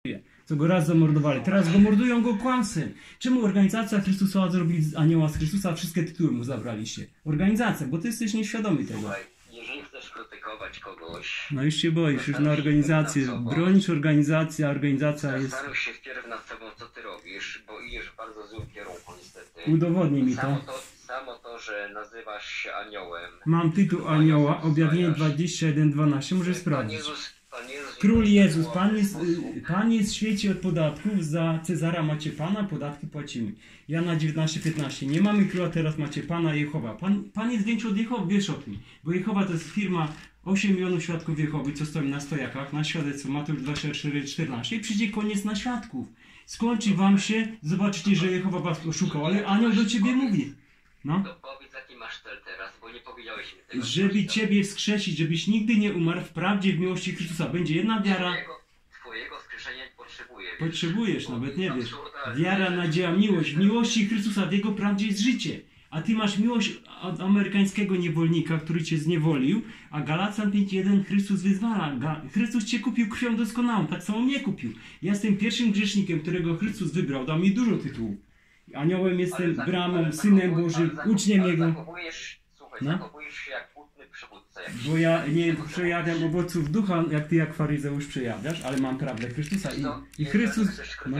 co go raz zamordowali. Teraz go mordują go kłamstwem. Czemu organizacja Chrystusowa zrobili z anioła z Chrystusa, wszystkie tytuły mu zabraliście? Organizacja, bo ty jesteś nieświadomy tego. Słuchaj, jeżeli chcesz krytykować kogoś... No już się boisz, już na organizację. Bronisz organizację, a organizacja jest... Zastanów się wpierw nad sobą, co ty robisz, bo idziesz w bardzo złym kierunku niestety. Udowodnij mi to. Samo to, że nazywasz się aniołem. Mam tytuł anioła, objawienie 21:12, możesz sprawdzić. Król Jezus, Pan jest w świecie od podatków, za Cezara macie Pana, podatki płacimy. Jana 19:15, nie mamy króla, teraz macie Pana Jehowa. Pan jest większy od Jehowy, wiesz o tym. Bo Jehowa to jest firma 8 milionów świadków Jehowy, co stoją na stojakach, na świadectwo, Mateusz 24:14 i przyjdzie koniec na świadków. Skończy wam się, zobaczycie, że Jehowa was oszukał, ale anioł do ciebie mówi. No. To powiedz, jaki masz cel teraz, bo nie powiedziałeś mi tego. Żeby ciebie wskrzesić, żebyś nigdy nie umarł w prawdzie, w miłości Chrystusa. Będzie jedna wiara. Twojego wskrzeszenia potrzebujesz. Potrzebujesz, nawet nie wiesz. Wiara, nadzieja, miłość. W miłości Chrystusa, w Jego prawdzie jest życie. A ty masz miłość od amerykańskiego niewolnika, który cię zniewolił, a Galacjan 5:1 Chrystus wyzwala. Chrystus cię kupił krwią doskonałą, tak samo mnie kupił. Ja jestem pierwszym grzesznikiem, którego Chrystus wybrał, dał mi dużo tytułów. Aniołem jestem, bramą, Synem Bożym, uczniem Jego. Zachowujesz się jak butny przywódca. Bo ja nie przejawiam owoców ducha, jak ty jak faryzeusz przejawiasz, ale mam prawdę Chrystusa i Chrystus... No,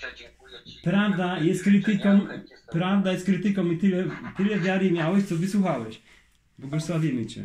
prawda jest krytyką i tyle wiary miałeś, co wysłuchałeś. Błogosławimy Cię.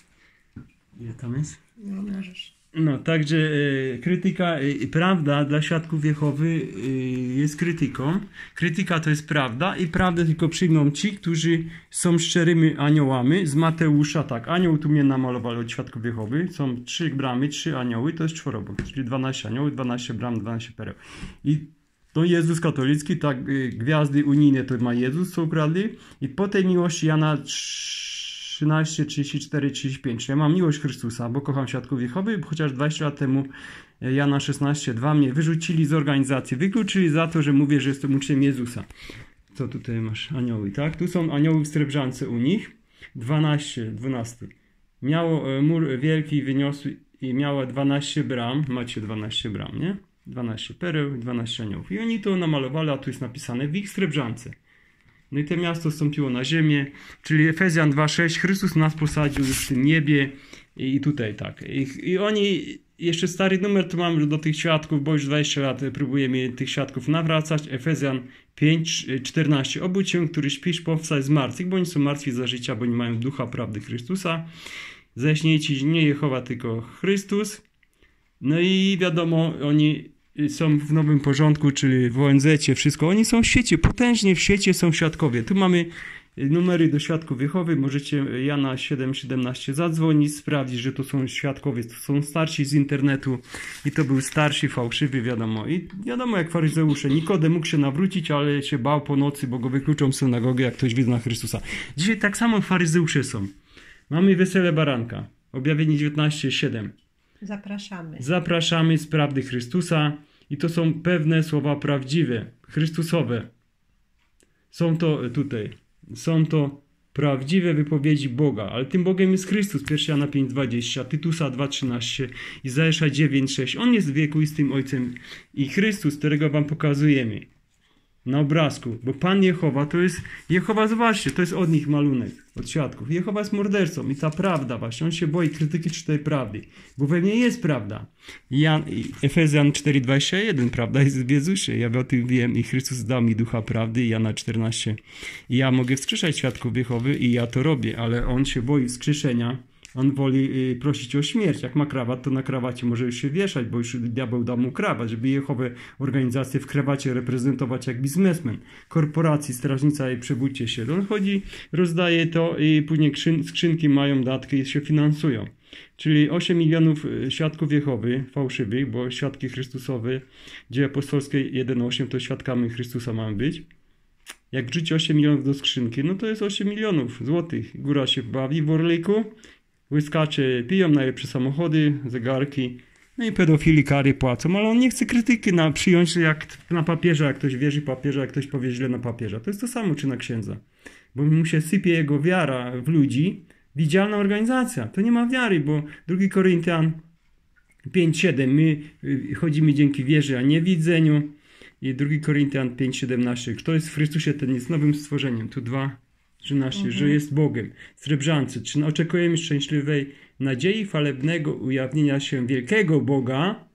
Ile tam jest? No, możesz. No, także krytyka, prawda dla świadków Jehowy jest krytyką. Krytyka to jest prawda i prawdę tylko przyjmą ci, którzy są szczerymi aniołami. Z Mateusza, tak, anioł tu mnie namalował od świadków Jehowy. Są 3 bramy, 3 anioły, to jest czworobok, czyli 12 aniołów, 12 bram, 12 pereł. I to Jezus katolicki, tak, gwiazdy unijne to ma Jezus, co ukradli. I po tej miłości Jana 13, 34, 35. Ja mam miłość Chrystusa, bo kocham świadków Jehowy, chociaż 20 lat temu Jana 16, 2 mnie wyrzucili z organizacji, wykluczyli za to, że mówię, że jestem uczniem Jezusa. Co tutaj masz? Anioły, tak? Tu są anioły w srebrzance u nich. 12. Miało mur wielki, wyniosły i miała 12 bram. Macie 12 bram, nie? 12 pereł, 12 aniołów. I oni to namalowali, a tu jest napisane w ich srebrzance. No i to miasto zstąpiło na ziemię, czyli Efezjan 2:6, Chrystus nas posadził w tym niebie i tutaj tak. I oni, jeszcze stary numer tu mamy do tych świadków, bo już 20 lat próbujemy tych świadków nawracać. Efezjan 5:14, obudź się, który śpisz, powstać z martwych, bo oni są martwi za życia, bo nie mają ducha prawdy Chrystusa. Zaśnij ci nie Jehowa, tylko Chrystus. No i wiadomo, oni są w nowym porządku, czyli w ONZ-cie, wszystko. Oni są w świecie, potężnie w świecie są świadkowie. Tu mamy numery do świadków Jehowy. Możecie Jana 7:17 zadzwonić, sprawdzić, że to są świadkowie, to są starsi z internetu i to był starszy, fałszywy, wiadomo. I wiadomo, jak faryzeusze. Nikodem mógł się nawrócić, ale się bał po nocy, bo go wykluczą z synagogi, jak ktoś wyzna Chrystusa. Dzisiaj tak samo faryzeusze są. Mamy wesele baranka. Objawienie 19:7. Zapraszamy z prawdy Chrystusa i to są pewne słowa prawdziwe, Chrystusowe. Są to tutaj, są to prawdziwe wypowiedzi Boga, ale tym Bogiem jest Chrystus. 1 Jana 5:20, Tytusa 2:13, Izajasza 9:6. On jest wiekuistym Ojcem i Chrystus, którego wam pokazujemy na obrazku, bo Pan Jehowa to jest, Jehowa, zobaczcie, to jest od nich malunek, od świadków. Jehowa jest mordercą i ta prawda właśnie, on się boi krytyki tej prawdy, bo we mnie jest prawda. Efezjan 4:21, prawda jest w Jezusie, ja o tym wiem i Chrystus dał mi ducha prawdy, Jana 14. I ja mogę wskrzeszać świadków Jehowy i ja to robię, ale on się boi wskrzeszenia. On woli prosić o śmierć. Jak ma krawat, to na krawacie może już się wieszać, bo już diabeł dał mu krawat, żeby Jehowę organizację w krawacie reprezentować jak biznesmen. Korporacji, strażnica i przebudźcie się. On chodzi, rozdaje to i później skrzynki mają datki i się finansują. Czyli 8 milionów świadków Jehowy, fałszywych, bo świadki Chrystusowe, Dzieje Apostolskie 1:8 to świadkami Chrystusa mamy być. Jak wrzuci 8 milionów do skrzynki, no to jest 8 milionów złotych. Góra się bawi w Orliku. Łyskacze piją najlepsze samochody, zegarki, no i pedofili kary płacą, ale on nie chce krytyki przyjąć jak na papieża, jak ktoś wierzy papieża, jak ktoś powie źle na papieża. To jest to samo, czy na księdza. Bo mu się sypie jego wiara w ludzi, widzialna organizacja. To nie ma wiary, bo 2 Koryntian 5:7. My chodzimy dzięki wierze, a nie widzeniu. I 2 Koryntian 5:17. Kto jest w Chrystusie, ten jest nowym stworzeniem. Tu 2:13, że jest Bogiem. Srebrzańcy, czy oczekujemy szczęśliwej nadziei chwalebnego ujawnienia się wielkiego Boga,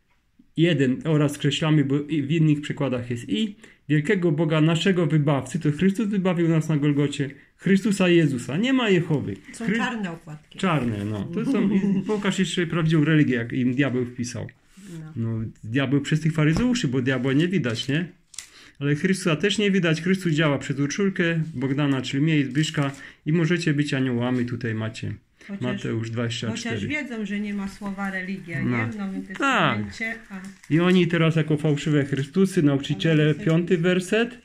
jeden oraz skreślamy, bo w innych przykładach jest i wielkiego Boga naszego wybawcy, to Chrystus wybawił nas na Golgocie, Chrystusa Jezusa, nie ma Jehowy. Są czarne okładki. Czarne, no. To są, pokaż jeszcze prawdziwą religię, jak im diabeł wpisał. No, diabeł przez tych faryzeuszy, bo diabła nie widać, nie? Ale Chrystusa też nie widać. Chrystus działa przez uczulkę Bogdana, czyli mnie i Zbyszka i możecie być aniołami, tutaj macie. Mateusz 24. Chociaż wiedzą, że nie ma słowa religia, No. nie? W Nowym Testamencie. A... I oni teraz jako fałszywe Chrystusy, nauczyciele, 5 werset.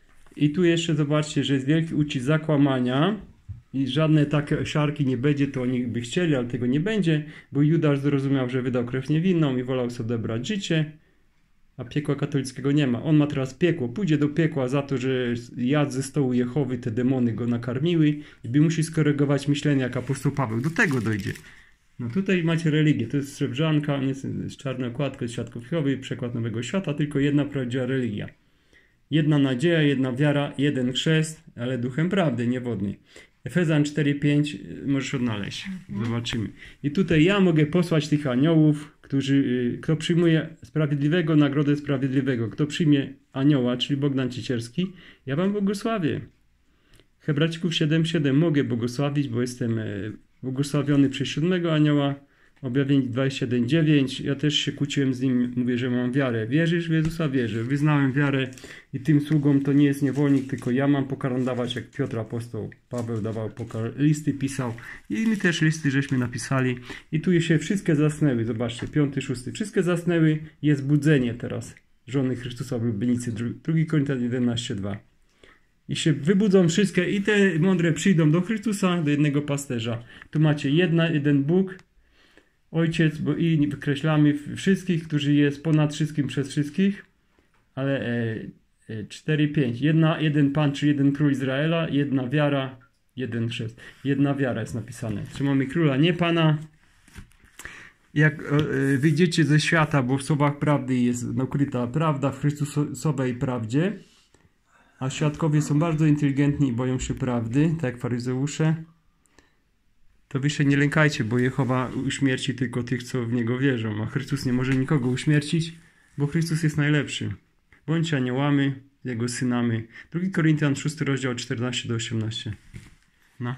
I tu jeszcze zobaczcie, że jest wielki ucisk zakłamania i żadne takie siarki nie będzie, to oni by chcieli, ale tego nie będzie, bo Judasz zrozumiał, że wydał krew niewinną i wolał sobie odebrać życie, a piekła katolickiego nie ma. On ma teraz piekło, pójdzie do piekła za to, że jadł ze stołu Jehowy, te demony go nakarmiły i by musi skorygować myślenie jak apostoł Paweł. Do tego dojdzie. No tutaj macie religię, to jest srebrzanka, nie jest czarna okładka, Świadków Jehowy, przekład Nowego Świata, tylko jedna prawdziwa religia. Jedna nadzieja, jedna wiara, jeden chrzest, ale duchem prawdy, nie wodny. Efezjan 4:5 możesz odnaleźć. Zobaczymy. I tutaj ja mogę posłać tych aniołów, kto przyjmuje sprawiedliwego, nagrodę sprawiedliwego. Kto przyjmie anioła, czyli Bogdan Ciecierski, ja wam błogosławię. Hebrajczyków 7:7 mogę błogosławić, bo jestem błogosławiony przez 7 anioła. Objawienie 21:9. Ja też się kłóciłem z nim, mówię, że mam wiarę. Wierzysz w Jezusa? Wierzę. Wyznałem wiarę i tym sługom to nie jest niewolnik, tylko ja mam pokarm dawać, jak Piotr apostoł. Paweł dawał listy, pisał i my też listy żeśmy napisali. I tu się wszystkie zasnęły. Zobaczcie, 5, 6. Wszystkie zasnęły. Jest budzenie teraz żony Chrystusa w Lubienicy. 2 Koryntian 11:2. I się wybudzą wszystkie i te mądre przyjdą do Chrystusa, do jednego pasterza. Tu macie jeden Bóg, Ojciec, bo i wykreślamy wszystkich, którzy jest ponad wszystkim przez wszystkich, ale 4:5. Jeden Pan, czy jeden Król Izraela, jedna wiara, jeden chrzest. Jedna wiara jest napisane. Trzymamy Króla, nie Pana. Jak wyjdziecie ze świata, bo w słowach prawdy jest ukryta prawda w Chrystusowej prawdzie, a świadkowie są bardzo inteligentni i boją się prawdy, tak jak faryzeusze, to wy się nie lękajcie, bo Jehowa uśmierci tylko tych, co w Niego wierzą, a Chrystus nie może nikogo uśmiercić, bo Chrystus jest najlepszy. Bądźcie aniołami, Jego synami. 2 Koryntian 6 rozdział 14-18. No.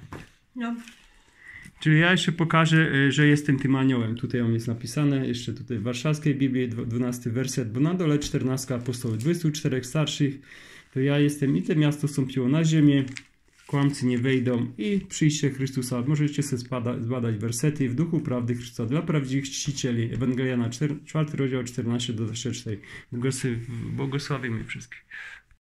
Czyli ja jeszcze pokażę, że jestem tym aniołem. Tutaj on jest napisane, jeszcze tutaj w warszawskiej Biblii, 12 werset, bo na dole 14 apostołów, 24 starszych, to ja jestem i te miasto stąpiło na ziemię, kłamcy nie wejdą i przyjście Chrystusa. Możecie sobie zbadać wersety w duchu prawdy Chrystusa dla prawdziwych czcicieli. Ewangeliana 4 rozdział 14-24. Błogosławimy wszystkich.